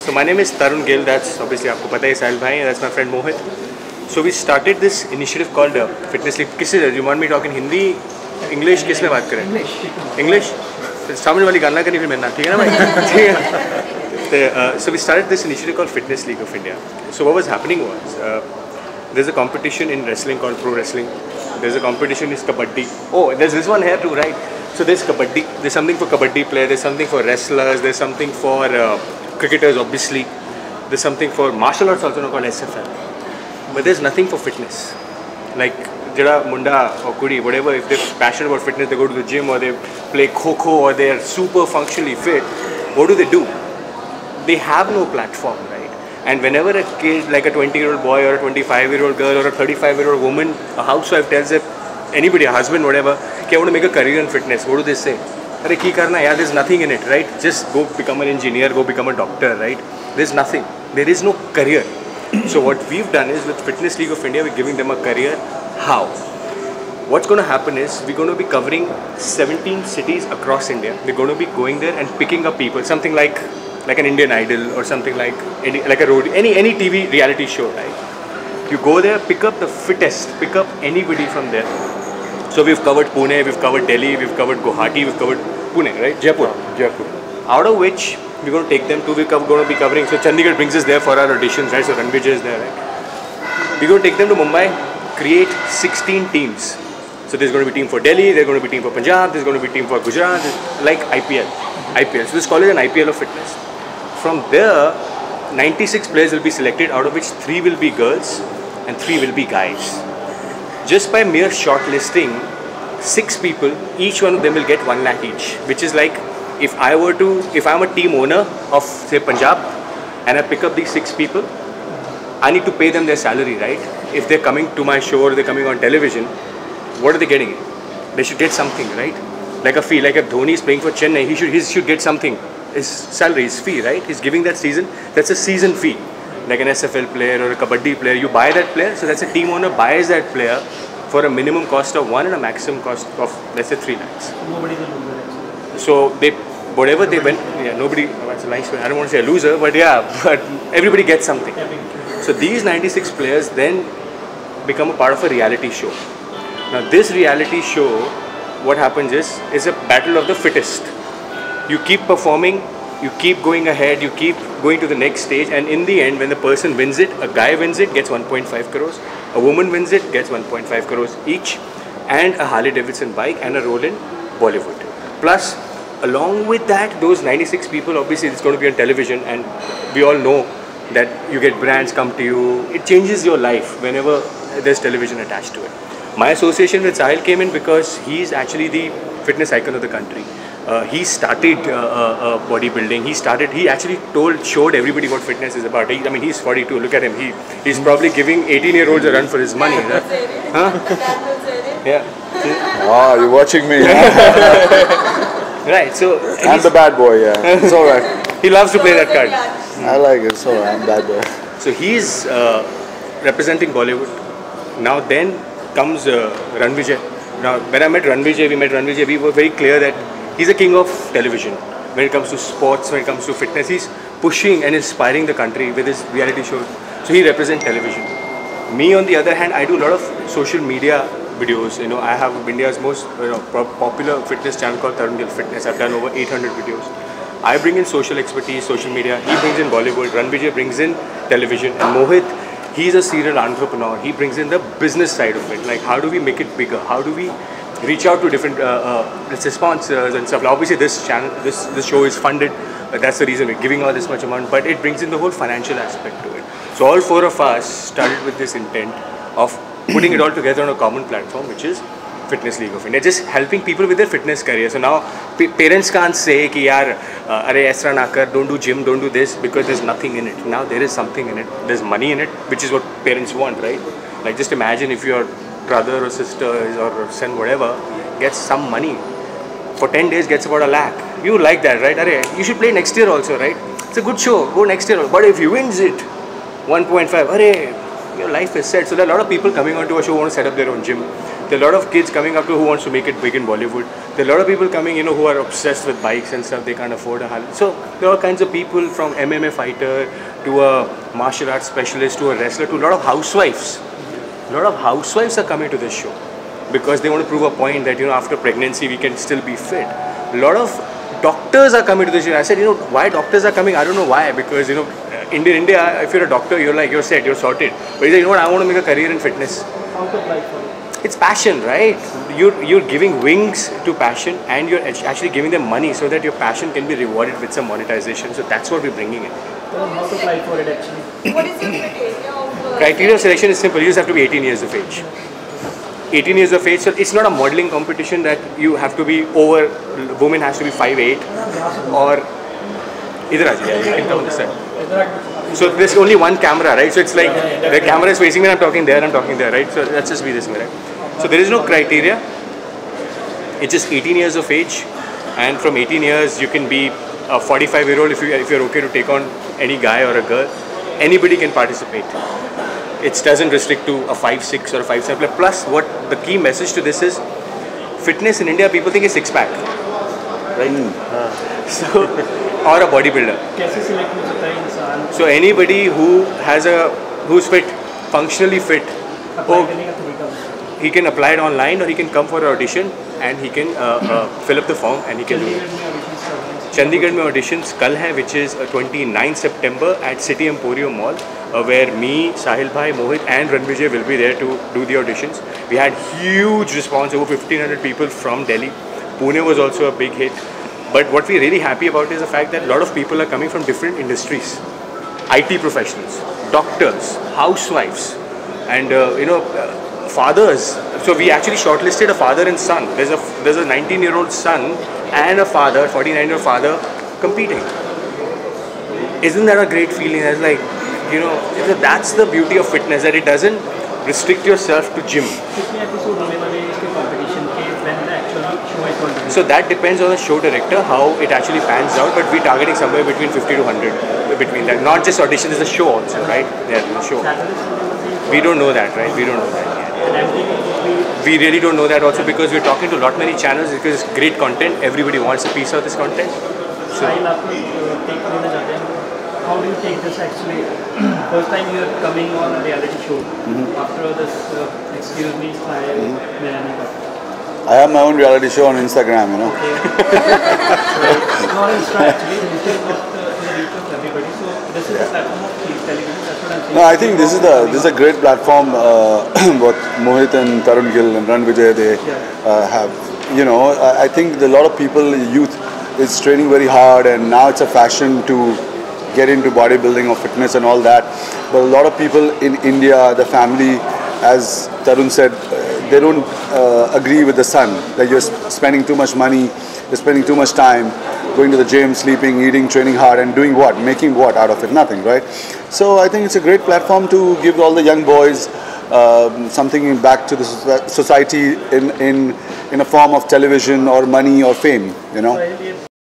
So my name is Tarun Gill, that's obviously आपको पता है साहिल भाई, that's my friend Mohit. So we started this initiative called Fitness League. किससे you want me talking Hindi, English किस में बात करें? English. सामने वाली गाना करनी फिर मैं ना ठीक है ना भाई? ठीक है. So we started this initiative called Fitness League of India. So what was happening was there's a competition in wrestling called pro wrestling. There's a competition in kabaddi. Oh, there's this one here too, right? So there's kabaddi. There's something for kabaddi players. There's something for wrestlers. There's something for cricketers, obviously. There's something for martial arts also called SFL. But there's nothing for fitness. Like jada munda or kudi, whatever. If they're passionate about fitness, they go to the gym or they play kho-kho or they're super functionally fit. What do? They have no platform, right? And whenever a kid, like a 20-year-old boy or a 25-year-old girl or a 35-year-old woman, a housewife tells anybody, a husband, whatever, I want to make a career in fitness, what do they say? Arey ki karna yaar, there's nothing in it, right? Just go become an engineer, go become a doctor, right? There's nothing. There is no career. So what we've done is with Fitness League of India, we're giving them a career. How? What's going to happen is we're going to be covering 17 cities across India. We're going to be going there and picking up people, something like an Indian Idol or something like a road, any TV reality show, right? You go there, pick up the fittest, pick up anybody from there. So we've covered Pune, we've covered Delhi, we've covered Guwahati, we've covered Pune, right? Jaipur. Out of which we're going to take them to, we're going to be covering, so Chandigarh brings us there for our auditions, right? So Ranvijay is there, right? We're going to take them to Mumbai, create 16 teams. So there's going to be a team for Delhi, there's going to be a team for Punjab, there's going to be a team for Gujarat, like IPL. So this call it an IPL of fitness. From there, 96 players will be selected, out of which 3 will be girls and 3 will be guys. Just by mere shortlisting, 6 people, each one of them will get 1 lakh each. Which is like, if I'm a team owner of say Punjab and I pick up these 6 people, I need to pay them their salary, right? If they're coming to my show or they're coming on television, what are they getting? They should get something, right? Like a fee, like if Dhoni is playing for Chennai, he should get something. His salary, his fee, right? He's giving that season, that's a season fee. Like an SFL player or a kabaddi player, you buy that player, so that's a team owner buys that player for a minimum cost of 1 and a maximum cost of, let's say, 3 lakhs. Nobody's a loser. So whatever they went, yeah, nobody, that's a nice way, I don't want to say a loser, but yeah, but everybody gets something. So these 96 players then become a part of a reality show. Now this reality show, what happens is a battle of the fittest. You keep performing, you keep going ahead, you keep going to the next stage, and in the end, when the person wins it, a guy wins it, gets 1.5 crores, a woman wins it, gets 1.5 crores each, and a Harley Davidson bike and a role in Bollywood. Plus, along with that, those 96 people, obviously it's going to be on television, and we all know that you get brands come to you. It changes your life whenever there's television attached to it. My association with Sahil came in because he's actually the fitness icon of the country. He started bodybuilding. He actually showed everybody what fitness is about. I mean, he's 42. Look at him. He's probably giving 18-year-olds a run for his money. Huh? Yeah. Wow, you're watching me. Right. So I'm the bad boy. Yeah, it's all right. He loves to play that card. I like it. So I'm bad boy. So he's representing Bollywood. Now then comes Ranvijay. Now when we met Ranvijay, we were very clear that he's a king of television. When it comes to sports, when it comes to fitness, he's pushing and inspiring the country with his reality shows. So he represents television. Me, on the other hand, I do a lot of social media videos. You know, I have India's most popular fitness channel called Tarun Gill Fitness. I've done over 800 videos. I bring in social expertise, social media. He brings in Bollywood. Ranvijay brings in television. And Mohit, he's a serial entrepreneur. He brings in the business side of it. Like, how do we make it bigger? How do we reach out to different let's say sponsors and stuff. Obviously this channel, this show is funded, that's the reason we're giving all this much amount, but it brings in the whole financial aspect to it. So all 4 of us started with this intent of putting it all together on a common platform, which is Fitness League of India, just helping people with their fitness career. So now parents can't say ki yaar arey aisa na kar, don't do gym, don't do this, because there's nothing in it. Now there is something in it, there's money in it, which is what parents want, right? Like, just imagine if your brother or sister or son, whatever, gets some money for 10 days, gets about 1 lakh. You like that, right? Arey, you should play next year also, right? It's a good show, go next year. But if he wins it, 1.5, arey, your life is set. So there are a lot of people coming onto a show who want to set up their own gym. There are a lot of kids coming up to who wants to make it big in Bollywood. There are a lot of people coming, who are obsessed with bikes and stuff. They can't afford a Harley. So there are all kinds of people, from MMA fighter to a martial arts specialist to a wrestler to a lot of housewives. A lot of housewives are coming to this show because they want to prove a point that after pregnancy we can still be fit. A lot of doctors are coming to this show. I said, why doctors are coming? I don't know why, because in India, if you're a doctor, you're set, you're sorted. But you know, I want to make a career in fitness. How to apply for it? It's passion, right? You're giving wings to passion, and you're actually giving them money so that your passion can be rewarded with some monetization. So that's what we're bringing in. How to apply for it actually? What is your criteria of... Criteria of selection is simple. You just have to be 18 years of age. 18 years of age. So it's not a modeling competition that you have to be over. Woman has to be 5'8" or. Either you can come on this side. So there's only one camera, right? So it's like the camera is facing me, I'm talking there, right? So let's just be this way, right? So there is no criteria. It's just 18 years of age, and from 18 years you can be a 45-year-old if you're okay to take on any guy or a girl. Anybody can participate. It doesn't restrict to a 5'6" or a 5'7" player. Plus, what the key message to this is, fitness in India, people think it's six-pack, right? So, or a bodybuilder. So anybody who's fit, functionally fit, he can apply it online, or he can come for an audition and he can fill up the form and he can do it. Chandigarh mein auditions kal hai, which is 29 September at City Emporium Mall, where me, Sahil bhai, Mohit and Ranvijay will be there to do the auditions. We had huge response, over 1500 people from Delhi. Pune was also a big hit. But what we're really happy about is the fact that a lot of people are coming from different industries. IT professionals, doctors, housewives, and fathers. So we actually shortlisted a father and son. There's a 19-year-old son and a father, 49-year-old father, competing. Isn't that a great feeling? It's like, that's the beauty of fitness, that it doesn't restrict yourself to gym. So that depends on the show director, how it actually pans out, but we're targeting somewhere between 50 to 100 between that. Not just audition, there's a show also, right? Yeah, the show. We don't know that, right? We don't know that yet. We really don't know that also, because we're talking to many channels, because it's great content. Everybody wants a piece of this content. So, how do you take this actually? First time you're coming on a reality show. After this, excuse me, style, I have my own reality show on Instagram, Okay. Not Insta actually, this is not the reach of everybody. So this is the platform of television, that's what I'm saying. No, I think this is a great platform. What Mohit and Tarun, Gill and Ranvijay, they have. I think a lot of people, youth, is training very hard, and now it's a fashion to get into bodybuilding or fitness and all that. But a lot of people in India, the family, as Tarun said, they don't agree with the son, that you're spending too much money, you're spending too much time going to the gym, sleeping, eating, training hard, and doing what? Making what out of it? Nothing, right? So I think it's a great platform to give all the young boys something back to the society in a form of television or money or fame,